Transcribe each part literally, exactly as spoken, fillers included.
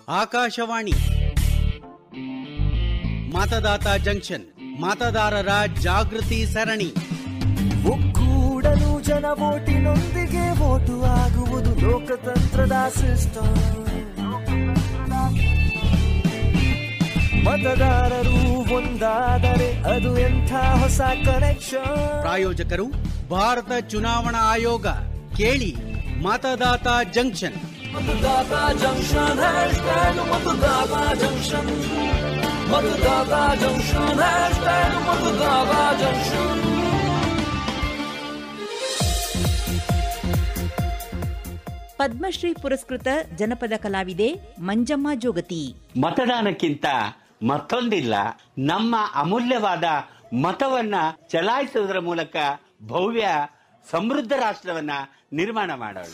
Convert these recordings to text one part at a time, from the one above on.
Akashvani ಮತದಾತ junction, ಮತದಾರರ ಜಾಗೃತಿ ಸರಣಿ. ಒಕ್ಕೂಡಲು ಜನ ವೋಟಿನೊಂದಿಗೆ ವೋಟು ಆಗುವುದು ಲೋಕತಂತ್ರದ ಸಿಸ್ಟಮ್. ಮತದಾರರು ಒಂದಾದರೆ ಅದು ಎಂಥ ಹೊಸ ಕನೆಕ್ಷನ್. ಪ್ರಾಯೋಜಕರು ಭಾರತ ಚುನಾವಣಾ ಆಯೋಗ. ಕೇಳಿ ಮತದಾತ ಜಂಕ್ಷನ್. ಮತದಾತ ಜಂಕ್ಷನ್ ಹ್ಯಾಶ್ಟ್ಯಾಗ್ ಮತದಾತ ಜಂಕ್ಷನ್. ಮತದಾತ ಜಂಕ್ಷನ್ ಹ್ಯಾಶ್ಟ್ಯಾಗ್ ಮತದಾತ ಜಂಕ್ಷನ್. ಪದ್ಮಶ್ರೀ ಪುರಸ್ಕೃತ ಜನಪದ ಕಲಾವಿದೆ ಮಂಜಮ್ಮ ಜೋಗತಿ. ಮತದಾನಕ್ಕಿಂತ ಮತ್ತೊಂದಿಲ್ಲ. ನಮ್ಮ ಅಮೂಲ್ಯವಾದ ಮತವನ್ನ ಚಲಾಯಿಸುವುದರ ಮೂಲಕ ಭವ್ಯ ಸಮೃದ್ಧ ರಾಷ್ಟ್ರವನ್ನ ನಿರ್ಮಾಣ ಮಾಡೋಣ.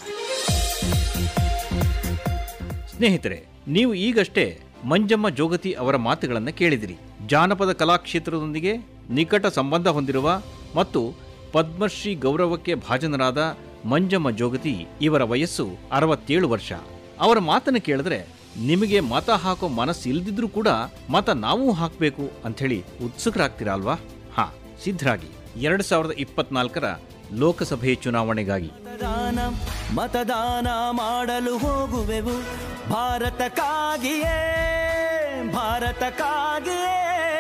ಸ್ನೇಹಿತರೆ, ನೀವು ಈಗಷ್ಟೇ ಮಂಜಮ್ಮ ಜೋಗತಿ ಅವರ ಮಾತುಗಳನ್ನು ಕೇಳಿದಿರಿ. ಜಾನಪದ ಕಲಾಕ್ಷೇತ್ರದೊಂದಿಗೆ ನಿಕಟ ಸಂಬಂಧ ಹೊಂದಿರುವ ಮತ್ತು ಪದ್ಮಶ್ರೀ ಗೌರವಕ್ಕೆ ಭಾಜನರಾದ ಮಂಜಮ್ಮ ಜೋಗತಿ ಇವರ ವಯಸ್ಸು ಅರವತ್ತೇಳು ವರ್ಷ. ಅವರ ಮಾತನ್ನು ಕೇಳಿದ್ರೆ ನಿಮಗೆ ಮತ ಹಾಕೋ ಮನಸ್ಸು ಇಲ್ದಿದ್ರೂ ಕೂಡ ಮತ ನಾವೂ ಹಾಕಬೇಕು ಅಂಥೇಳಿ ಉತ್ಸುಕರಾಗ್ತೀರಾ ಅಲ್ವಾ? ಹಾ, ಸಿದ್ಧರಾಗಿ. ಎರಡ್ ಸಾವಿರದ ಇಪ್ಪತ್ನಾಲ್ಕರ ಲೋಕಸಭೆ ಚುನಾವಣೆಗಾಗಿ ಮತದಾನ ಮತದಾನ ಮಾಡಲು ಹೋಗುವೆವು ಭಾರತಕ್ಕಾಗಿಯೇ, ಭಾರತಕ್ಕಾಗಿಯೇ.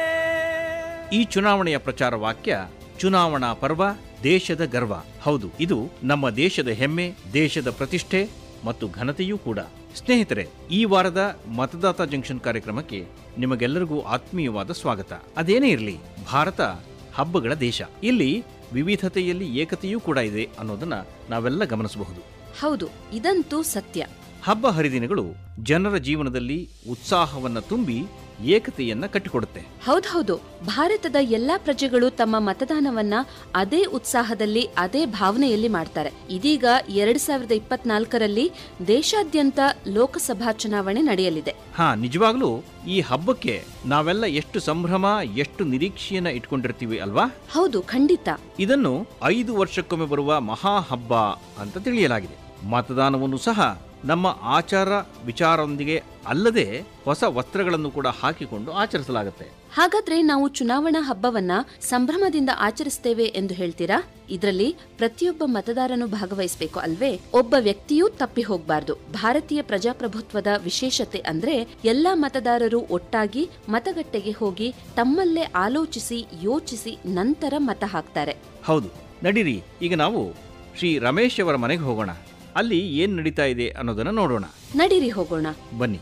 ಈ ಚುನಾವಣೆಯ ಪ್ರಚಾರ ವಾಕ್ಯ ಚುನಾವಣಾ ಪರ್ವ, ದೇಶದ ಗರ್ವ. ಹೌದು, ಇದು ನಮ್ಮ ದೇಶದ ಹೆಮ್ಮೆ, ದೇಶದ ಪ್ರತಿಷ್ಠೆ ಮತ್ತು ಘನತೆಯೂ ಕೂಡ. ಸ್ನೇಹಿತರೆ, ಈ ವಾರದ ಮತದಾತ ಜಂಕ್ಷನ್ ಕಾರ್ಯಕ್ರಮಕ್ಕೆ ನಿಮಗೆಲ್ಲರಿಗೂ ಆತ್ಮೀಯವಾದ ಸ್ವಾಗತ. ಅದೇನೇ ಇರಲಿ, ಭಾರತ ಹಬ್ಬಗಳ ದೇಶ. ಇಲ್ಲಿ ವಿವಿಧತೆಯಲ್ಲಿ ಏಕತೆಯೂ ಕೂಡ ಇದೆ ಅನ್ನೋದನ್ನ ನಾವೆಲ್ಲ ಗಮನಿಸಬಹುದು. ಹೌದು, ಇದಂತೂ ಸತ್ಯ. ಹಬ್ಬ ಹರಿದಿನಗಳು ಜನರ ಜೀವನದಲ್ಲಿ ಉತ್ಸಾಹವನ್ನ ತುಂಬಿ ಏಕತೆಯನ್ನ ಕಟ್ಟಿಕೊಡುತ್ತೆ. ಹೌದೌದು, ಭಾರತದ ಎಲ್ಲಾ ಪ್ರಜೆಗಳು ತಮ್ಮ ಮತದಾನವನ್ನ ಅದೇ ಉತ್ಸಾಹದಲ್ಲಿ, ಅದೇ ಭಾವನೆಯಲ್ಲಿ ಮಾಡ್ತಾರೆ. ಇದೀಗ ಎರಡ್ ಸಾವಿರದ ಇಪ್ಪತ್ನಾಲ್ಕರಲ್ಲಿ ದೇಶಾದ್ಯಂತ ಲೋಕಸಭಾ ಚುನಾವಣೆ ನಡೆಯಲಿದೆ. ಹಾ, ನಿಜವಾಗ್ಲೂ ಈ ಹಬ್ಬಕ್ಕೆ ನಾವೆಲ್ಲ ಎಷ್ಟು ಸಂಭ್ರಮ, ಎಷ್ಟು ನಿರೀಕ್ಷೆಯನ್ನ ಇಟ್ಕೊಂಡಿರ್ತೀವಿ ಅಲ್ವಾ? ಹೌದು, ಖಂಡಿತ. ಇದನ್ನು ಐದು ವರ್ಷಕ್ಕೊಮ್ಮೆ ಬರುವ ಮಹಾ ಹಬ್ಬ ಅಂತ ತಿಳಿಯಲಾಗಿದೆ. ಮತದಾನವನ್ನು ಸಹ ನಮ್ಮ ಆಚಾರ ವಿಚಾರದೊಂದಿಗೆ ಅಲ್ಲದೆ ಹೊಸ ವಸ್ತ್ರಗಳನ್ನು ಕೂಡ ಹಾಕಿಕೊಂಡು ಆಚರಿಸಲಾಗುತ್ತೆ. ಹಾಗಾದ್ರೆ ನಾವು ಚುನಾವಣಾ ಹಬ್ಬವನ್ನ ಸಂಭ್ರಮದಿಂದ ಆಚರಿಸ್ತೇವೆ ಎಂದು ಹೇಳ್ತೀರಾ? ಇದರಲ್ಲಿ ಪ್ರತಿಯೊಬ್ಬ ಮತದಾರನು ಭಾಗವಹಿಸಬೇಕು ಅಲ್ವೇ? ಒಬ್ಬ ವ್ಯಕ್ತಿಯೂ ತಪ್ಪಿ ಹೋಗಬಾರ್ದು. ಭಾರತೀಯ ಪ್ರಜಾಪ್ರಭುತ್ವದ ವಿಶೇಷತೆ ಅಂದ್ರೆ ಎಲ್ಲಾ ಮತದಾರರು ಒಟ್ಟಾಗಿ ಮತಗಟ್ಟೆಗೆ ಹೋಗಿ ತಮ್ಮಲ್ಲೇ ಆಲೋಚಿಸಿ ಯೋಚಿಸಿ ನಂತರ ಮತ ಹಾಕ್ತಾರೆ. ಹೌದು, ನಡೀರಿ, ಈಗ ನಾವು ಶ್ರೀ ರಮೇಶ್ ಅವರ ಮನೆಗೆ ಹೋಗೋಣ. ಅಲ್ಲಿ ಏನ್ ನಡೀತಾ ಇದೆ ಅನ್ನೋದನ್ನ ನೋಡೋಣ. ನಡೀರಿ, ಹೋಗೋಣ, ಬನ್ನಿ.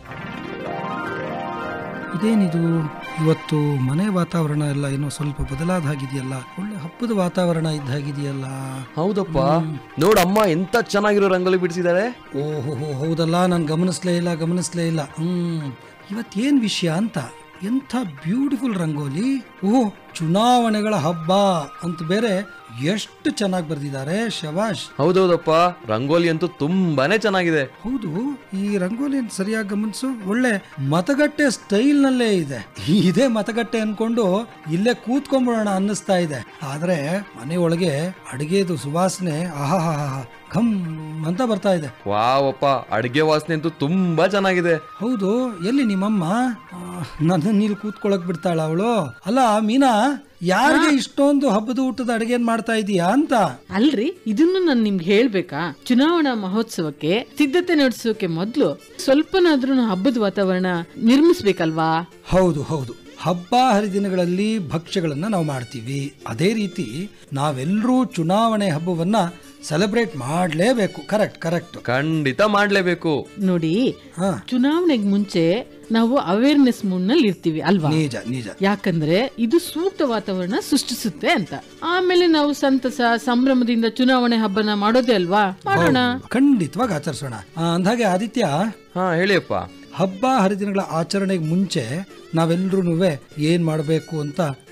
ಇದೇನಿದು ಇವತ್ತು ಮನೆ ವಾತಾವರಣ ಎಲ್ಲ ಏನೋ ಸ್ವಲ್ಪ ಬದಲಾದ ಹಾಗಿದೆಯಲ್ಲ, ಒಳ್ಳೆ ಹಬ್ಬದ ವಾತಾವರಣ ಇದ್ದ ಹಾಗಿದೆಯಲ್ಲ. ಹೌದಪ್ಪ, ನೋಡಮ್ಮ ಎಂತ ಚೆನ್ನಾಗಿರೋ ರಂಗೋಲಿ ಬಿಡಿಸಿದ್ದಾರೆ. ಓಹೋ, ಹೌದಲ್ಲ, ನಾನು ಗಮನಿಸ್ಲೇ ಇಲ್ಲ ಗಮನಿಸ್ಲೇ ಇಲ್ಲ ಹ್ಮ್ ಇವತ್ತೇನ್ ವಿಷಯ ಅಂತ. ಎಂಥ ಬ್ಯೂಟಿಫುಲ್ ರಂಗೋಲಿ. ಓಹ್, ಚುನಾವಣೆಗಳ ಹಬ್ಬ ಅಂತ ಬೇರೆ ಎಷ್ಟು ಚೆನ್ನಾಗಿ ಬರ್ದಿದ್ದಾರೆ. ಶಬಾಷ್. ಹೌದೌದಪ್ಪ, ರಂಗೋಲಿ ಅಂತೂ ತುಂಬಾನೇ ಚೆನ್ನಾಗಿದೆ. ಹೌದು, ಈ ರಂಗೋಲಿ ಸರಿಯಾಗಿ ಗಮನಿಸು, ಒಳ್ಳೆ ಮತಗಟ್ಟೆ ಸ್ಟೈಲ್ ನಲ್ಲೇ ಇದೆ. ಇದೇ ಮತಗಟ್ಟೆ ಅನ್ಕೊಂಡು ಇಲ್ಲೇ ಕೂತ್ಕೊಂಡ್ಬಿಡೋಣ ಅನ್ನಿಸ್ತಾ ಇದೆ. ಆದ್ರೆ ಮನೆಯೊಳಗೆ ಅಡಿಗೆದು ಸುವಾಸನೆ ಆಹಾ ಘಮ್ ಅಂತ ಬರ್ತಾ ಇದೆ. ವಾವಪ್ಪ, ಅಡಿಗೆ ವಾಸನೆ ಅಂತೂ ತುಂಬಾ ಚೆನ್ನಾಗಿದೆ. ಹೌದು, ಎಲ್ಲಿ ನಿಮ್ಮಮ್ಮ? ನನ್ನ ನೀರು ಕೂತ್ಕೊಳಕ್ ಬಿಡ್ತಾಳ ಅವಳು? ಅಲ್ಲ ಮೀನಾ, ಯಾರಿಗೆ ಇಷ್ಟೊಂದು ಹಬ್ಬದ ಊಟದ ಅಡಿಗೆ ಮಾಡ್ತಾ ಇದೀಯಾ ಅಂತ? ಅಲ್ರಿ, ಇದನ್ನು ನಾನು ನಿಮ್ಗೆ ಹೇಳ್ಬೇಕಾ? ಚುನಾವಣಾ ಮಹೋತ್ಸವಕ್ಕೆ ಸಿದ್ಧತೆ ನಡೆಸೋಕೆ ಮೊದ್ಲು ಸ್ವಲ್ಪನಾದ್ರೂ ಹಬ್ಬದ ವಾತಾವರಣ ನಿರ್ಮಿಸ್ಬೇಕಲ್ವಾ? ಹೌದು ಹೌದು, ಹಬ್ಬ ಹರಿದಿನಗಳಲ್ಲಿ ಭಕ್ಷ್ಯಗಳನ್ನ ನಾವು ಮಾಡ್ತೀವಿ. ಅದೇ ರೀತಿ ನಾವೆಲ್ಲರೂ ಚುನಾವಣೆ ಹಬ್ಬವನ್ನ ಸೆಲೆಬ್ರೇಟ್ ಮಾಡ್ಲೇಬೇಕು. ಕರೆಕ್ಟ್ ಕರೆಕ್ಟ್ ಖಂಡಿತ ಮಾಡ್ಲೇಬೇಕು. ನೋಡಿ, ಚುನಾವಣೆಗೆ ಮುಂಚೆ ನಾವು ಅವೇರ್ನೆಸ್ ಮೂಡ್ ನಲ್ಲಿ ಇರ್ತೀವಿ ಅಲ್ವಾ? ನಿಜ ನಿಜ. ಯಾಕಂದ್ರೆ ಇದು ಸೂಕ್ತ ವಾತಾವರಣ ಸೃಷ್ಟಿಸುತ್ತೆ ಅಂತ. ಆಮೇಲೆ ನಾವು ಸಂತಸ ಸಂಭ್ರಮದಿಂದ ಚುನಾವಣೆ ಹಬ್ಬನ ಮಾಡೋದೇ ಅಲ್ವಾ? ಮಾಡೋಣ, ಖಂಡಿತವಾಗಿ ಆಚರಿಸೋಣ. ಅಂದಾಗೆ ಆದಿತ್ಯ, ಹಾ ಹೇಳಿಯಪ್ಪ, ಹಬ್ಬ ಹರಿದಿನಗಳ ಆಚರಣೆಗೆ ಮುಂಚೆ ನಾವೆಲ್ಲರೂ ಏನ್ ಮಾಡಬೇಕು ಅಂತ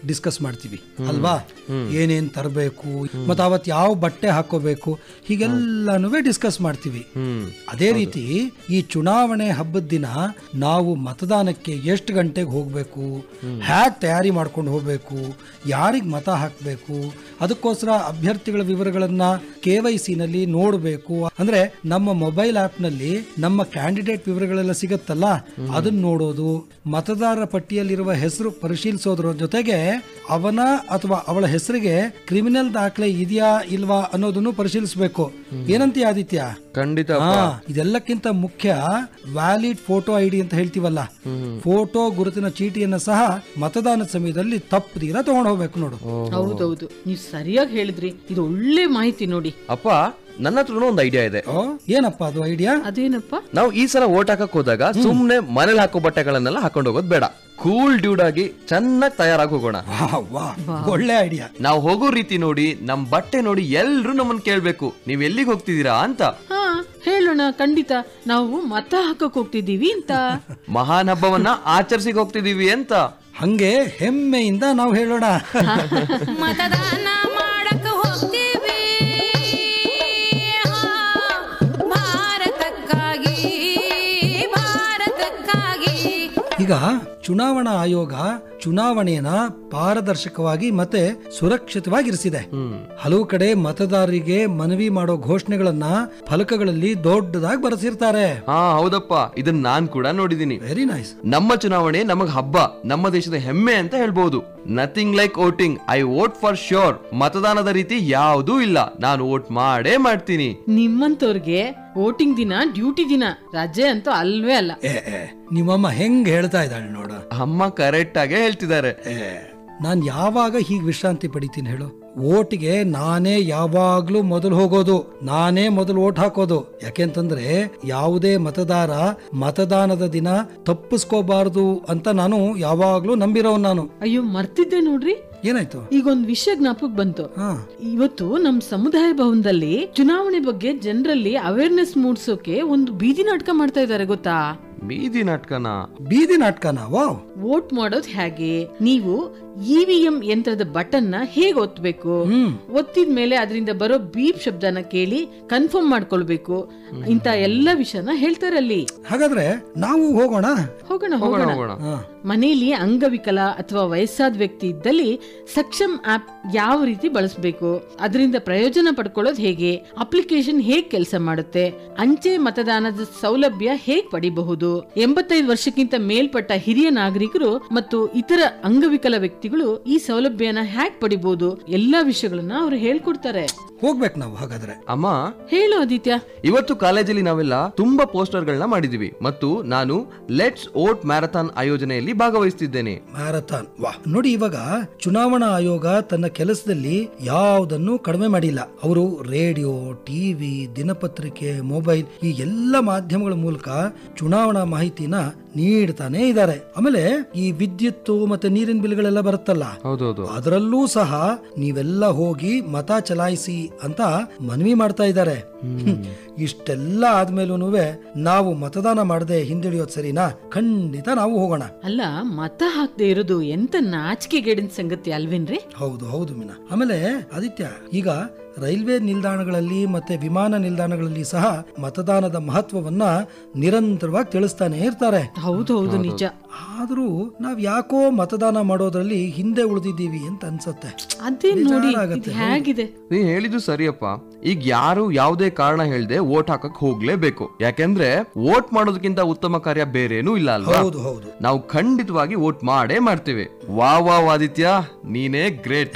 ಡಿಸ್ಕಸ್ ಮಾಡ್ತೀವಿ ಅಲ್ವಾ, ಏನೇನ್ ತರಬೇಕು ಮತ್ತೆ ಅವತ್ ಯಾವ ಬಟ್ಟೆ ಹಾಕೋಬೇಕು ಹೀಗೆಲ್ಲಾನು ಡಿಸ್ಕಸ್ ಮಾಡ್ತೀವಿ. ಅದೇ ರೀತಿ ಈ ಚುನಾವಣೆ ಹಬ್ಬದ ದಿನ ನಾವು ಮತದಾನಕ್ಕೆ ಎಷ್ಟು ಗಂಟೆಗೆ ಹೋಗ್ಬೇಕು, ಹ್ಯಾಕ್ ತಯಾರಿ ಮಾಡ್ಕೊಂಡು ಹೋಗ್ಬೇಕು, ಯಾರಿಗ್ ಮತ ಹಾಕ್ಬೇಕು, ಅದಕ್ಕೋಸ್ಕರ ಅಭ್ಯರ್ಥಿಗಳ ವಿವರಗಳನ್ನ ಕೆ ವೈ ಸಿ ನಲ್ಲಿ ನೋಡಬೇಕು. ಅಂದ್ರೆ ನಮ್ಮ ಮೊಬೈಲ್ ಆಪ್ ನಲ್ಲಿ ನಮ್ಮ ಕ್ಯಾಂಡಿಡೇಟ್ ವಿವರಗಳೆಲ್ಲ ಸಿಗತ್ತಲ್ಲ, ಅದನ್ನ ನೋಡೋದು, ಮತದಾರರ ಪಟ್ಟಿಯಲ್ಲಿರುವ ಹೆಸರು ಪರಿಶೀಲಿಸೋದ್ರ ಜೊತೆಗೆ ಅವನ ಅಥವಾ ಅವಳ ಹೆಸರಿಗೆ ಕ್ರಿಮಿನಲ್ ದಾಖಲೆ ಇದೆಯಾ ಇಲ್ವಾ ಅನ್ನೋದನ್ನು ಪರಿಶೀಲಿಸಬೇಕು. ಏನಂತೀಯ ಆದಿತ್ಯ? ಖಂಡಿತ. ಇದೆಲ್ಲಕ್ಕಿಂತ ಮುಖ್ಯ ವ್ಯಾಲಿಡ್ ಫೋಟೋ ಐಡಿ ಅಂತ ಹೇಳ್ತೀವಲ್ಲ, ಫೋಟೋ ಗುರುತಿನ ಚೀಟಿಯನ್ನ ಸಹ ಮತದಾನದ ಸಮಯದಲ್ಲಿ ತಪ್ಪದೀರ ತಗೊಂಡು ಹೋಗ್ಬೇಕು ನೋಡು. ಹೌದೌದು, ನೀವು ಸರಿಯಾಗಿ ಹೇಳಿದ್ರಿ. ಇದು ಒಳ್ಳೆ ಮಾಹಿತಿ ನೋಡಿ. ಅಪ್ಪ, ನನ್ನ ಹತ್ರ ಒಂದು ಐಡಿಯಾ ಇದೆ. ಏನಪ್ಪ ಅದು ಐಡಿಯಾ? ಅದೇನಪ್ಪ? ನಾವು ಈ ಸಲ ಓಟ್ ಹಾಕಕ್ ಹೋದಾಗ ಸುಮ್ನೆ ಮನೇಲಿ ಹಾಕೋ ಬಟ್ಟೆಗಳನ್ನೆಲ್ಲ ಹಾಕೊಂಡು ಹೋಗೋದು ಬೇಡ. ಕೂಲ್ ಡ್ಯೂಡ್ ಆಗಿ ಚೆನ್ನಾಗಿ ತಯಾರಾಗಿ ಹೋಗೋಣ. ಒಳ್ಳೆ ಐಡಿಯಾ. ನಾವು ಹೋಗೋ ರೀತಿ ನೋಡಿ, ನಮ್ ಬಟ್ಟೆ ನೋಡಿ ಎಲ್ರು ನಮ್ಮನ್ ಕೇಳ್ಬೇಕು, ನೀವ್ ಎಲ್ಲಿಗೆ ಹೋಗ್ತಿದ್ದೀರಾ ಅಂತ. ಹಾ, ಹೇಳೋಣ. ಖಂಡಿತ ನಾವು ಮತ ಹಾಕಕ್ ಹೋಗ್ತಿದೀವಿ ಅಂತ, ಮಹಾನ್ ಹಬ್ಬವನ್ನ ಆಚರಿಸಿಗೆ ಹೋಗ್ತಿದೀವಿ ಅಂತ. ಹಂಗೆ ಹೆಮ್ಮೆಯಿಂದ ನಾವು ಹೇಳೋಣ. ಮತದಾನ ಮಾಡಕ್ ಹೋಗ್ತೀವಿ ಭಾರತಕ್ಕಾಗಿ, ಭಾರತಕ್ಕಾಗಿ. ಈಗ ಚುನಾವಣಾ ಆಯೋಗ ಚುನಾವಣೆಯನ್ನ ಪಾರದರ್ಶಕವಾಗಿ ಮತ್ತೆ ಸುರಕ್ಷಿತವಾಗಿರಿಸಿದೆ. ಹಲವು ಕಡೆ ಮತದಾರರಿಗೆ ಮನವಿ ಮಾಡೋ ಘೋಷಣೆಗಳನ್ನ ಫಲಕಗಳಲ್ಲಿ ದೊಡ್ಡದಾಗಿ ಬರೆಸಿರ್ತಾರೆ. ಹಾ ಹೌದಪ್ಪ, ಇದನ್ನ ನಾನ್ ಕೂಡ ನೋಡಿದೀನಿ. Very nice. ನಮ್ಮ ಚುನಾವಣೆ ನಮಗ್ ಹಬ್ಬ, ನಮ್ಮ ದೇಶದ ಹೆಮ್ಮೆ ಅಂತ ಹೇಳ್ಬಹುದು. Nothing like voting, I vote for sure. ಮತದಾನದ ರೀತಿ ಯಾವುದೂ ಇಲ್ಲ, ನಾನು ವೋಟ್ ಮಾಡೇ ಮಾಡ್ತೀನಿ. ನಿಮ್ಮಂತವ್ರಿಗೆ ವೋಟಿಂಗ್ ದಿನ ಡ್ಯೂಟಿ ದಿನ, ರಜೆ ಅಂತೂ ಅಲ್ವೇ ಅಲ್ಲ. ನಿಮ್ಮಮ್ಮ ಹೆಂಗ್ ಹೇಳ್ತಾ ಇದ್ದಾಳೆ ನೋಡ. ಅಮ್ಮ ಕರೆಕ್ಟ್ ಆಗೇ ಹೇಳ್ತಿದ್ದಾರೆ. ನಾನ್ ಯಾವಾಗ ಹೀಗ್ ವಿಶ್ರಾಂತಿ ಪಡಿತೀನಿ ಹೇಳು? ಓಟಿಗೆ ನಾನೇ ಯಾವಾಗ್ಲೂ ಮೊದಲು ಹೋಗೋದು, ನಾನೇ ಮೊದಲು ಓಟ್ ಹಾಕೋದು. ಯಾಕೆಂತಂದ್ರೆ ಯಾವುದೇ ಮತದಾರ ಮತದಾನದ ದಿನ ತಪ್ಪಿಸ್ಕೋಬಾರದು ಅಂತ ನಾನು ಯಾವಾಗ್ಲೂ ನಂಬಿರೋನ್ ನಾನು. ಅಯ್ಯೋ, ಮರ್ತಿದ್ದೆ ನೋಡ್ರಿ. ಏನಾಯ್ತು? ಈಗ ಒಂದ್ ವಿಷಯ ಜ್ಞಾಪಕ ಬಂತು. ಇವತ್ತು ನಮ್ ಸಮುದಾಯ ಭವನದಲ್ಲಿ ಚುನಾವಣೆ ಬಗ್ಗೆ ಜನರಲ್ಲಿ ಅವೇರ್ನೆಸ್ ಮೂಡಿಸೋಕೆ ಒಂದು ಬೀದಿ ನಾಟಕ ಮಾಡ್ತಾ ಇದಾರೆ, ಗೊತ್ತಾ? ಬೀದಿ ನಾಟಕನ? ಬೀದಿ ನಾಟಕನ? ವಾವ್. ವೋಟ್ ಮಾಡೋದು ಹೇಗೆ, ನೀವು ಇ ವಿ ಎಂ ಯಂತ್ರದ ಬಟನ್ ನ ಹೇಗೆ ಒತ್ತಬೇಕು, ಒತ್ತಿದ ಮೇಲೆ ಅದರಿಂದ ಬರೋ ಬೀಪ್ ಶಬ್ದನ ಕೇಳಿ ಕನ್ಫರ್ಮ್ ಮಾಡ್ಕೊಳ್ಬೇಕು, ಇಂತ ಎಲ್ಲ ವಿಷಯನ ಹೇಳ್ತಾರೆ ಅಲ್ಲಿ. ಹಾಗಾದ್ರೆ ನಾವು ಹೋಗೋಣ ಹೋಗೋಣ ಹೋಗೋಣ ಮನೆಯಲ್ಲಿ ಅಂಗವಿಕಲ ಅಥವಾ ವಯಸ್ಸಾದ ವ್ಯಕ್ತಿ ಇದ್ದಲ್ಲಿ ಸಕ್ಷಮ್ ಆಪ್ ಯಾವ ರೀತಿ ಬಳಸಬೇಕು, ಅದರಿಂದ ಪ್ರಯೋಜನ ಪಡ್ಕೊಳ್ಳೋದು ಹೇಗೆ, ಅಪ್ಲಿಕೇಶನ್ ಹೇಗ್ ಕೆಲಸ ಮಾಡುತ್ತೆ, ಅಂಚೆ ಮತದಾನದ ಸೌಲಭ್ಯ ಹೇಗ್ ಪಡಿಬಹುದು, ಎಂಬತ್ತೈದು ವರ್ಷಕ್ಕಿಂತ ಮೇಲ್ಪಟ್ಟ ಹಿರಿಯ ನಾಗರಿಕರು ಮತ್ತು ಇತರ ಅಂಗವಿಕಲ ವ್ಯಕ್ತಿಗಳು ಈ ಸೌಲಭ್ಯನ ಹ್ಯಾಕ್ ಪಡಿಬಹುದು, ಎಲ್ಲಾ ವಿಷಯಗಳನ್ನ ಅವ್ರು ಹೇಳ್ಕೊಡ್ತಾರೆ. ಹೋಗ್ಬೇಕು ನಾವು. ಹಾಗಾದ್ರೆ ಅಮ್ಮ ಹೇಳು ಆದಿತ್ಯ. ಇವತ್ತು ಕಾಲೇಜಲ್ಲಿ ನಾವೆಲ್ಲ ತುಂಬಾ ಪೋಸ್ಟರ್ ಗಳನ್ನ ಮಾಡಿದೀವಿ ಮತ್ತು ನಾನು ಲೆಟ್ಸ್ ವೋಟ್ ಮ್ಯಾರಥಾನ್ ಆಯೋಜನೆಯಲ್ಲಿ ಭಾಗವಹಿಸುತ್ತಿದ್ದೇನೆ. ಮ್ಯಾರಥಾನ್, ವಾ. ನೋಡಿ, ಇವಾಗ ಚುನಾವಣಾ ಆಯೋಗ ತನ್ನ ಕೆಲಸದಲ್ಲಿ ಯಾವುದನ್ನು ಕಡಿಮೆ ಮಾಡಿಲ್ಲ. ಅವರು ರೇಡಿಯೋ, ಟಿವಿ, ದಿನಪತ್ರಿಕೆ, ಮೊಬೈಲ್ ಈ ಎಲ್ಲ ಮಾಧ್ಯಮಗಳ ಮೂಲಕ ಚುನಾವಣಾ ಮಾಹಿತಿನ ನೀಡ್ತಾನೆ ಇದ್ದಾರೆ. ಆಮೇಲೆ ಈ ವಿದ್ಯುತ್ ಮತ್ತೆ ನೀರಿನ ಬಿಲ್ಗಳೆಲ್ಲ ಬರುತ್ತಲ್ಲ, ಅದರಲ್ಲೂ ಸಹ ನೀವೆಲ್ಲ ಹೋಗಿ ಮತ ಚಲಾಯಿಸಿ ಅಂತ ಮನವಿ ಮಾಡ್ತಾ ಇದ್ದಾರೆ. ಇಷ್ಟೆಲ್ಲ ಆದ್ಮೇಲೂ ನಾವು ಮತದಾನ ಮಾಡದೆ ಹಿಂದುಳಿಯೋದ್ ಸರಿನಾ? ಖಂಡಿತ ನಾವು ಹೋಗೋಣ. ಅಲ್ಲ, ಮತ ಹಾಕದೆ ಇರೋದು ಎಂತ ನಾಚಿಕೆಗೇಡಿನ ಸಂಗತಿ ಅಲ್ವೇನ್ರಿ? ಹೌದು ಹೌದು ಮೀನಾ. ಆಮೇಲೆ ಆದಿತ್ಯ, ಈಗ ರೈಲ್ವೆ ನಿಲ್ದಾಣಗಳಲ್ಲಿ ಮತ್ತೆ ವಿಮಾನ ನಿಲ್ದಾಣಗಳಲ್ಲಿ ಸಹ ಮತದಾನದ ಮಹತ್ವವನ್ನ ನಿರಂತರವಾಗಿ ತಿಳಿಸ್ತಾನೆ ಇರ್ತಾರೆ. ಹೌದು ಹೌದು, ನಿಜ. ಆದ್ರೂ ನಾವ್ ಯಾಕೋ ಮತದಾನ ಮಾಡೋದ್ರಲ್ಲಿ ಹಿಂದೆ ಉಳಿದಿದ್ದೀವಿ ಅಂತ ಅನ್ಸುತ್ತೆ. ಅದೇ ನೋಡಿ, ಹೇಗಿದೆ? ನೀ ಹೇಳಿದ್ದು ಸರಿಯಪ್ಪ. ಈಗ ಯಾರು ಯಾವುದೇ ಕಾರಣ ಹೇಳ್ದೆ ವೋಟ್ ಹಾಕಕ್ ಹೋಗ್ಲೇಬೇಕು. ಯಾಕೆಂದ್ರೆ ವೋಟ್ ಮಾಡೋದಕ್ಕಿಂತ ಉತ್ತಮ ಕಾರ್ಯ ಬೇರೇನೂ ಇಲ್ಲ ಅಲ್ವಾ? ಹೌದು ಹೌದು. ನಾವು ಖಂಡಿತವಾಗಿ ವೋಟ್ ಮಾಡೇ ಮಾಡ್ತೇವೆ. ವಾ ವಾ ಆದಿತ್ಯ, ನೀನೇ ಗ್ರೇಟ್.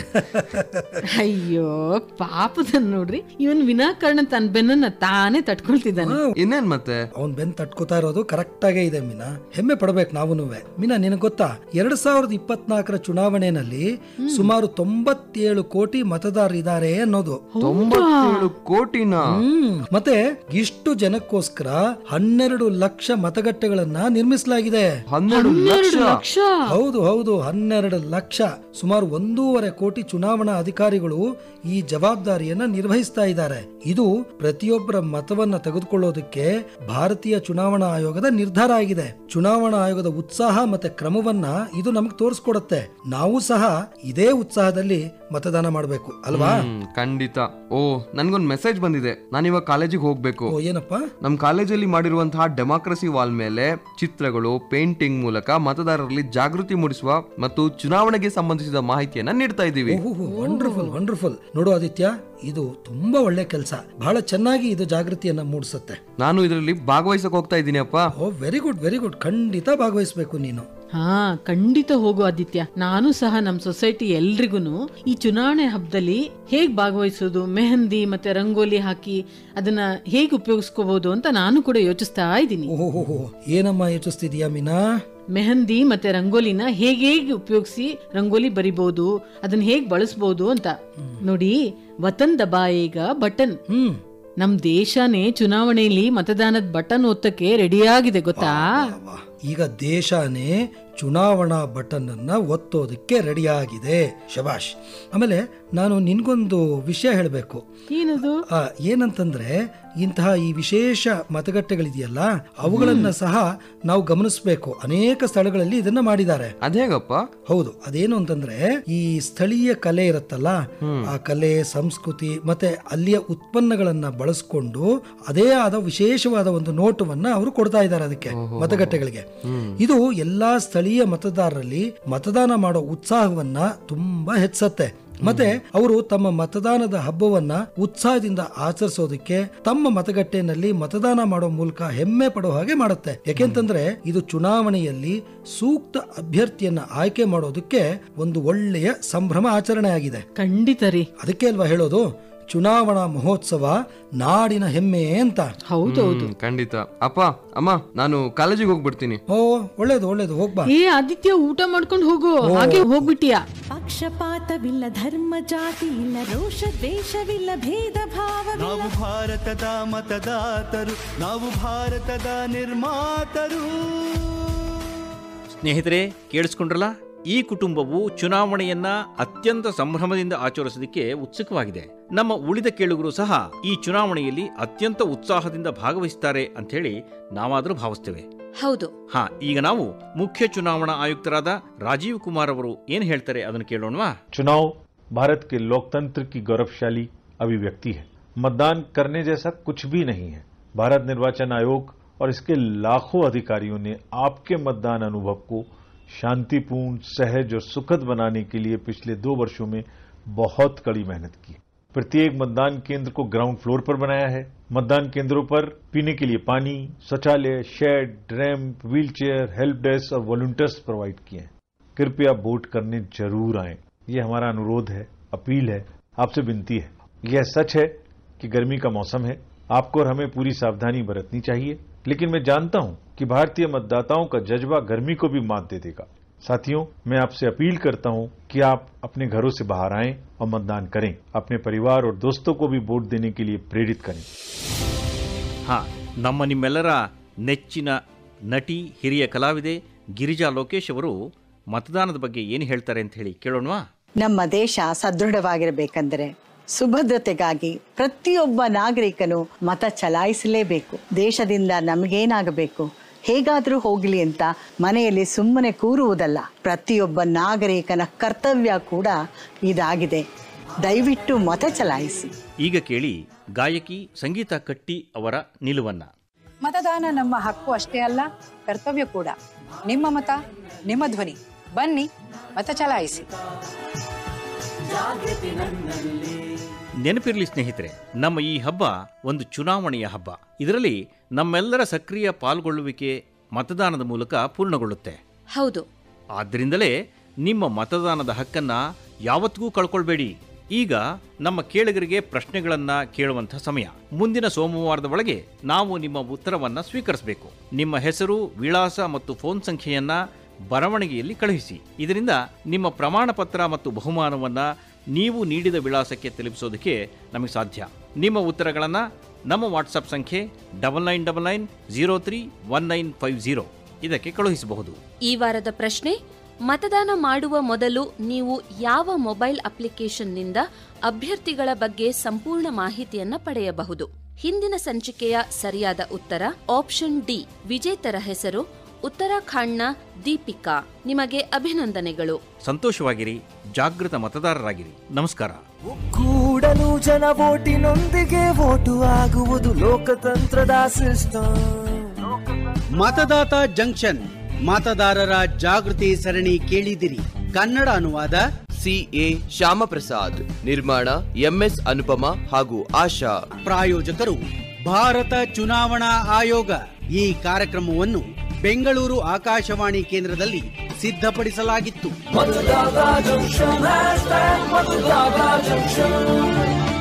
ಅಯ್ಯೋ ಪಾಪದ ನೋಡ್ರಿ, ಇವನ್ ವಿನಾಕಾರಣ ತನ್ನ ಬೆನ್ನ ತಾನೇ ತಟ್ಕೊಳ್ತಿದ್ದಾನೆ. ಇನ್ನೇನ್ ಮತ್ತೆ ಅವನ್ ಬೆನ್ ತಟ್ಕೋತಾ ಇರೋದು ಕರೆಕ್ಟ್ ಆಗೇ ಇದೆ ಮೀನಾ. ಹೆಮ್ಮೆ ಪಡ್ಬೇಕು ನಾವು. ಮೀನಾ, ನಿನಗೆ ಗೊತ್ತಾ, ಎರಡ್ ಸಾವಿರದ ಇಪ್ಪತ್ನಾಲ್ಕರ ಚುನಾವಣೆಯಲ್ಲಿ ಸುಮಾರು ತೊಂಬತ್ತೇಳು ಕೋಟಿ ಮತದಾರರಿದ್ದಾರೆ ಅನ್ನೋದು. ತೊಂಬತ್ತೇಳು ಕೋಟಿನ? ಮತ್ತೆ ಇಷ್ಟು ಜನಕ್ಕೋಸ್ಕರ ಹನ್ನೆರಡು ಲಕ್ಷ ಮತಗಟ್ಟೆಗಳನ್ನ ನಿರ್ಮಿಸಲಾಗಿದೆ. ಹನ್ನೆರಡು ಲಕ್ಷ? ಹೌದು ಹೌದು, ಹನ್ನೆರಡು ಲಕ್ಷ. ಸುಮಾರು ಒಂದೂವರೆ ಕೋಟಿ ಚುನಾವಣಾ ಅಧಿಕಾರಿಗಳು ಈ ಜವಾಬ್ದಾರಿಯನ್ನ ನಿರ್ವಹಿಸ್ತಾ ಇದ್ದಾರೆ. ಇದು ಪ್ರತಿಯೊಬ್ಬರ ಮತವನ್ನ ತೆಗೆದುಕೊಳ್ಳೋದಕ್ಕೆ ಭಾರತೀಯ ಚುನಾವಣಾ ಆಯೋಗದ ನಿರ್ಧಾರ ಆಗಿದೆ. ಚುನಾವಣಾ ಆಯೋಗದ ಉತ್ಸಾಹ ಉತ್ಸಾಹ ಮತ್ತೆ ಕ್ರಮವನ್ನ ಇದು ನಮ್ಗೆ ತೋರಿಸ್ಕೊಡತ್ತೆ. ನಾವು ಸಹ ಇದೇ ಉತ್ಸಾಹದಲ್ಲಿ ಮತದಾನ ಮಾಡಬೇಕು ಅಲ್ವಾ? ಹ್ಮ್, ಖಂಡಿತ. ಓ, ನನ್ಗೊಂದ್ ಮೆಸೇಜ್ ಬಂದಿದೆ, ನಾನಿವಾಗ ಕಾಲೇಜಿಗೆ ಹೋಗ್ಬೇಕು. ಓ, ಏನಪ್ಪಾ? ನಮ್ ಕಾಲೇಜಲ್ಲಿ ಮಾಡಿರುವಂತಹ ಡೆಮಾಕ್ರಸಿ ವಾಲ್ ಮೇಲೆ ಚಿತ್ರಗಳು, ಪೇಂಟಿಂಗ್ ಮೂಲಕ ಮತದಾರರಲ್ಲಿ ಜಾಗೃತಿ ಮೂಡಿಸುವ ಮತ್ತು ಚುನಾವಣೆಗೆ ಸಂಬಂಧಿಸಿದ ಮಾಹಿತಿಯನ್ನ ನೀಡ್ತಾ ಇದ್ದೀವಿ. Wonderful wonderful. ನೋಡು ಆದಿತ್ಯ, ಇದು ತುಂಬಾ ಒಳ್ಳೆ ಕೆಲಸ. ಬಹಳ ಚೆನ್ನಾಗಿ ಇದು ಜಾಗೃತಿಯನ್ನ ಮೂಡಿಸುತ್ತೆ. ನಾನು ಇದರಲ್ಲಿ ಭಾಗವಹಿಸಕ್ ಹೋಗ್ತಾ ಇದ್ದೀನಿ ಅಪ್ಪ. Oh, very good very good. ಖಂಡಿತ ಭಾಗವಹಿಸಬೇಕು ನೀನು. ಹಾ, ಖಂಡಿತ ಹೋಗು ಆದಿತ್ಯ. ನಾನು ಸಹ ನಮ್ ಸೊಸೈಟಿ ಎಲ್ರಿಗೂ ಈ ಚುನಾವಣೆ ಹಬ್ಬದಲ್ಲಿ ಹೇಗ್ ಭಾಗವಹಿಸೋದು, ಮೆಹಂದಿ ಮತ್ತೆ ರಂಗೋಲಿ ಹಾಕಿ ಅದನ್ನ ಹೇಗ್ ಉಪಯೋಗಿಸ್ಕೋಬಹುದು ಅಂತ ನಾನು ಕೂಡ ಯೋಚಿಸ್ತಾ ಇದ್ದೀನಿ. ಓಹೋ, ಏನಮ್ಮ ಯೋಚಿಸ್ತಿದೀಯಾ ಮೀನಾ? ಮೆಹಂದಿ ಮತ್ತೆ ರಂಗೋಲಿನ ಹೇಗೆ ಉಪಯೋಗಿಸಿ ರಂಗೋಲಿ ಬರಿಬಹುದು, ಅದನ್ನ ಹೇಗ್ ಬಳಸಬಹುದು ಅಂತ. ನೋಡಿ, ವತನ್ ದಬಾಯೇಗ ಬಟನ್. ಹ್ಮ್ ನಮ್ ದೇಶನೇ ಚುನಾವಣೆಯಲ್ಲಿ ಮತದಾನದ ಬಟನ್ ಒತ್ತಕ್ಕೆ ರೆಡಿಯಾಗಿದೆ, ಗೊತ್ತಾ? ಈಗ ದೇಶನೇ ಚುನಾವಣಾ ಬಟನ್ ಅನ್ನ ಒತ್ತೋದಕ್ಕೆ ರೆಡಿಯಾಗಿದೆ. ಶಬಾಷ್. ಆಮೇಲೆ ನಾನು ನಿನ್ಗೊಂದು ವಿಷಯ ಹೇಳಬೇಕು. ಏನದು? ಏನಂತಂದ್ರೆ, ಇಂತಹ ಈ ವಿಶೇಷ ಮತಗಟ್ಟೆಗಳಿದೆಯಲ್ಲ, ಅವುಗಳನ್ನ ಸಹ ನಾವು ಗಮನಿಸಬೇಕು. ಅನೇಕ ಸ್ಥಳಗಳಲ್ಲಿ ಇದನ್ನ ಮಾಡಿದ್ದಾರೆ. ಅದೇಗಪ್ಪ? ಹೌದು, ಅದೇನು ಅಂತಂದ್ರೆ, ಈ ಸ್ಥಳೀಯ ಕಲೆ ಇರುತ್ತಲ್ಲ, ಆ ಕಲೆ, ಸಂಸ್ಕೃತಿ ಮತ್ತೆ ಅಲ್ಲಿಯ ಉತ್ಪನ್ನಗಳನ್ನ ಬಳಸ್ಕೊಂಡು ಅದೇ ಆದ ವಿಶೇಷವಾದ ಒಂದು ನೋಟವನ್ನ ಅವರು ಕೊಡ್ತಾ ಇದ್ದಾರೆ ಅದಕ್ಕೆ ಮತಗಟ್ಟೆಗಳಿಗೆ. ಇದು ಎಲ್ಲಾ ಸ್ಥಳೀಯ ಮತದಾರರಲ್ಲಿ ಮತದಾನ ಮಾಡೋ ಉತ್ಸಾಹವನ್ನ ತುಂಬಾ ಹೆಚ್ಚಿಸುತ್ತೆ. ಮತ್ತೆ ಅವರು ತಮ್ಮ ಮತದಾನದ ಹಬ್ಬವನ್ನ ಉತ್ಸಾಹದಿಂದ ಆಚರಿಸೋದಕ್ಕೆ ತಮ್ಮ ಮತಗಟ್ಟೆನಲ್ಲಿ ಮತದಾನ ಮಾಡೋ ಮೂಲಕ ಹೆಮ್ಮೆ ಪಡೋ ಹಾಗೆ ಮಾಡುತ್ತೆ. ಯಾಕೆಂತಂದ್ರೆ ಇದು ಚುನಾವಣೆಯಲ್ಲಿ ಸೂಕ್ತ ಅಭ್ಯರ್ಥಿಯನ್ನ ಆಯ್ಕೆ ಮಾಡೋದಕ್ಕೆ ಒಂದು ಒಳ್ಳೆಯ ಸಂಭ್ರಮ ಆಚರಣೆ ಆಗಿದೆ. ಖಂಡಿತ ರೀ. ಅದಕ್ಕೆ ಅಲ್ವಾ ಹೇಳೋದು ಚುನಾವಣಾ ಮಹೋತ್ಸವ ನಾಡಿನ ಹೆಮ್ಮೆ ಅಂತ. ಹೌದೌದು, ಖಂಡಿತ. ಅಪ್ಪ, ಅಮ್ಮ, ನಾನು ಕಾಲೇಜಿಗೆ ಹೋಗ್ಬಿಡ್ತೀನಿ. ಓ, ಒಳ್ಳೇದು ಒಳ್ಳೇದು, ಹೋಗ್ಬಾ. ಏ ಆದಿತ್ಯ, ಊಟ ಮಾಡ್ಕೊಂಡು ಹೋಗು. ಹಾಗೆ ಹೋಗ್ಬಿಟ್ಟಿಯಾ? ಪಕ್ಷಪಾತವಿಲ್ಲ, ಧರ್ಮ ಜಾತಿ ಇಲ್ಲ, ರೋಷ ದ್ವೇಷವಿಲ್ಲ, ಭೇದ ಭಾವವಿಲ್ಲ. ನಾವು ಭಾರತದ ಮತದಾತರು, ನಾವು ಭಾರತದ ನಿರ್ಮಾತರು. ಸ್ನೇಹಿತರೆ, ಕೇಳಿಸ್ಕೊಂಡ್ರಲ್ಲ? ಈ ಕುಟುಂಬವು ಚುನಾವಣೆಯನ್ನ ಅತ್ಯಂತ ಸಂಭ್ರಮದಿಂದ ಆಚರಿಸೋದಕ್ಕೆ ಉತ್ಸುಕವಾಗಿದೆ. ನಮ್ಮ ಉಳಿದ ಕೇಳುಗರು ಸಹ ಈ ಚುನಾವಣೆಯಲ್ಲಿ ಅತ್ಯಂತ ಉತ್ಸಾಹದಿಂದ ಭಾಗವಹಿಸುತ್ತಾರೆ ಅಂತ ಹೇಳಿ ನಾವಾದರೂ ಭಾವಿಸ್ತೇವೆ. ಹೌದು. ಹಾ, ಈಗ ನಾವು ಮುಖ್ಯ ಚುನಾವಣಾ ಆಯುಕ್ತರಾದ ರಾಜೀವ್ ಕುಮಾರ್ ಅವರು ಏನ್ ಹೇಳ್ತಾರೆ ಅದನ್ನು ಕೇಳೋಣವಾ? ಚುನಾವ್ भारत के लोकतंत्र की गौरवशाली अभिव्यक्ति है. मतदान करने जैसा कुछ भी नहीं है. भारत निर्वाचन आयोग और इसके लाखों अधिकारियों ने आपके मतदान अनुभव को शांतिपूर्ण, सहज और सुखद बनाने के लिए पिछले दो वर्षों में बहुत कड़ी मेहनत की. प्रत्येक मतदान केंद्र को ग्राउंड फ्लोर पर बनाया है. मतदान केंद्रों पर पीने के लिए पानी, शौचालय, shed, ramp, wheelchair, help desk और वॉलंटियर्स प्रोवाइड किए हैं. कृपया वोट करने जरूर आएं. ये हमारा अनुरोध है, अपील है, आपसे विनती है. यह सच है कि गर्मी का मौसम है. आपको और हमें पूरी सावधानी बरतनी चाहिए, लेकिन मैं जानता हूं कि भारतीय मतदाताओं का जज्बा गर्मी को भी मात दे देगा. साथियों, मैं आपसे अपील करता हूं कि आप अपने घरों से बाहर आएं और मतदान करें. अपने परिवार और दोस्तों को भी वोट देने के लिए प्रेरित करें. ಹಾ, ನಮ್ಮ ನಿಮ್ಮೆಲ್ಲರ ನೆಚ್ಚಿನ ನಟಿ, ಹಿರಿಯ ಕಲಾವಿದೆ ಗಿರಿಜಾ ಲೋಕೇಶ್ ಅವರು ಮತದಾನದ ಬಗ್ಗೆ ಏನು ಹೇಳ್ತಾರೆ ಅಂತ ಹೇಳಿ ಕೇಳೋಣವಾ? ನಮ್ಮ ದೇಶ ಸದೃಢವಾಗಿರಬೇಕಂದ್ರೆ ಸುಭದ್ರತೆಗಾಗಿ ಪ್ರತಿಯೊಬ್ಬ ನಾಗರಿಕನು ಮತ ಚಲಾಯಿಸಲೇಬೇಕು. ದೇಶದಿಂದ ನಮಗೇನಾಗಬೇಕು, ಹೇಗಾದರೂ ಹೋಗಲಿ ಅಂತ ಮನೆಯಲ್ಲಿ ಸುಮ್ಮನೆ ಕೂರುವುದಲ್ಲ. ಪ್ರತಿಯೊಬ್ಬ ನಾಗರಿಕನ ಕರ್ತವ್ಯ ಕೂಡ ಇದಾಗಿದೆ. ದಯವಿಟ್ಟು ಮತ ಚಲಾಯಿಸಿ. ಈಗ ಕೇಳಿ ಗಾಯಕಿ ಸಂಗೀತ ಕಟ್ಟಿ ಅವರ ನಿಲುವನ್ನ. ಮತದಾನ ನಮ್ಮ ಹಕ್ಕು ಅಷ್ಟೇ ಅಲ್ಲ, ಕರ್ತವ್ಯ ಕೂಡ. ನಿಮ್ಮ ಮತ, ನಿಮ್ಮ ಧ್ವನಿ. ಬನ್ನಿ, ಮತ ಚಲಾಯಿಸಿ. ನೆನಪಿರಲಿ ಸ್ನೇಹಿತರೆ, ನಮ್ಮ ಈ ಹಬ್ಬ ಒಂದು ಚುನಾವಣೆಯ ಹಬ್ಬ. ಇದರಲ್ಲಿ ನಮ್ಮೆಲ್ಲರ ಸಕ್ರಿಯ ಪಾಲ್ಗೊಳ್ಳುವಿಕೆ ಮತದಾನದ ಮೂಲಕ ಪೂರ್ಣಗೊಳ್ಳುತ್ತೆ. ಹೌದು. ಆದ್ದರಿಂದಲೇ ನಿಮ್ಮ ಮತದಾನದ ಹಕ್ಕನ್ನ ಯಾವತ್ತಿಗೂ ಕಳ್ಕೊಳ್ಬೇಡಿ. ಈಗ ನಮ್ಮ ಕೇಳುಗರಿಗೆ ಪ್ರಶ್ನೆಗಳನ್ನ ಕೇಳುವಂಥ ಸಮಯ. ಮುಂದಿನ ಸೋಮವಾರದ ಒಳಗೆ ನಾವು ನಿಮ್ಮ ಉತ್ತರವನ್ನ ಸ್ವೀಕರಿಸಬೇಕು. ನಿಮ್ಮ ಹೆಸರು, ವಿಳಾಸ ಮತ್ತು ಫೋನ್ ಸಂಖ್ಯೆಯನ್ನ ಬರವಣಿಗೆಯಲ್ಲಿ ಕಳುಹಿಸಿ. ಇದರಿಂದ ನಿಮ್ಮ ಪ್ರಮಾಣ ಪತ್ರ ಮತ್ತು ಬಹುಮಾನವನ್ನ ನೀವು ನೀಡಿದ ವಿಳಾಸಕ್ಕೆ ತಲುಪಿಸೋದಕ್ಕೆ ನಮಗೆ ಸಾಧ್ಯ. ನಿಮ್ಮ ಉತ್ತರಗಳನ್ನು ನಮ್ಮ ವಾಟ್ಸಪ್ ಸಂಖ್ಯೆ double nine double nine zero three one nine five zero ಇದಕ್ಕೆ ಕಳುಹಿಸಬಹುದು. ಈ ವಾರದ ಪ್ರಶ್ನೆ: ಮತದಾನ ಮಾಡುವ ಮೊದಲು ನೀವು ಯಾವ ಮೊಬೈಲ್ ಅಪ್ಲಿಕೇಶನ್ನಿಂದ ಅಭ್ಯರ್ಥಿಗಳ ಬಗ್ಗೆ ಸಂಪೂರ್ಣ ಮಾಹಿತಿಯನ್ನ ಪಡೆಯಬಹುದು? ಹಿಂದಿನ ಸಂಚಿಕೆಯ ಸರಿಯಾದ ಉತ್ತರ ಆಪ್ಷನ್ ಡಿ. ವಿಜೇತರ ಹೆಸರು ಉತ್ತರಾಖಂಡ್ನ ದೀಪಿಕಾ. ನಿಮಗೆ ಅಭಿನಂದನೆಗಳು. ಸಂತೋಷವಾಗಿರಿ, ಜಾಗೃತ ಮತದಾರರಾಗಿರಿ. ನಮಸ್ಕಾರ. ಕೂಡಲು ಜನ ವೋಟಿನೊಂದಿಗೆ ವೋಟು ಆಗುವುದು ಲೋಕತಂತ್ರದ ಸಿಸ್ಟಮ್. ಮತದಾತ ಜಂಕ್ಷನ್ ಮತದಾರರ ಜಾಗೃತಿ ಸರಣಿ ಕೇಳಿದಿರಿ. ಕನ್ನಡ ಅನುವಾದ ಸಿ ಎ ಶ್ಯಾಮಪ್ರಸಾದ್, ನಿರ್ಮಾಣ ಎಂಎಸ್ ಅನುಪಮ ಹಾಗೂ ಆಶಾ. ಪ್ರಾಯೋಜಕರು ಭಾರತ ಚುನಾವಣಾ ಆಯೋಗ. ಈ ಕಾರ್ಯಕ್ರಮವನ್ನು ಬೆಂಗಳೂರು ಆಕಾಶವಾಣಿ ಕೇಂದ್ರದಲ್ಲಿ ಸಿದ್ಧಪಡಿಸಲಾಗಿತ್ತು. ಮತದಾತ ಜಂಕ್ಷನ್, ಹ್ಯಾಶ್ಟ್ಯಾಗ್ ಮತದಾತ ಜಂಕ್ಷನ್.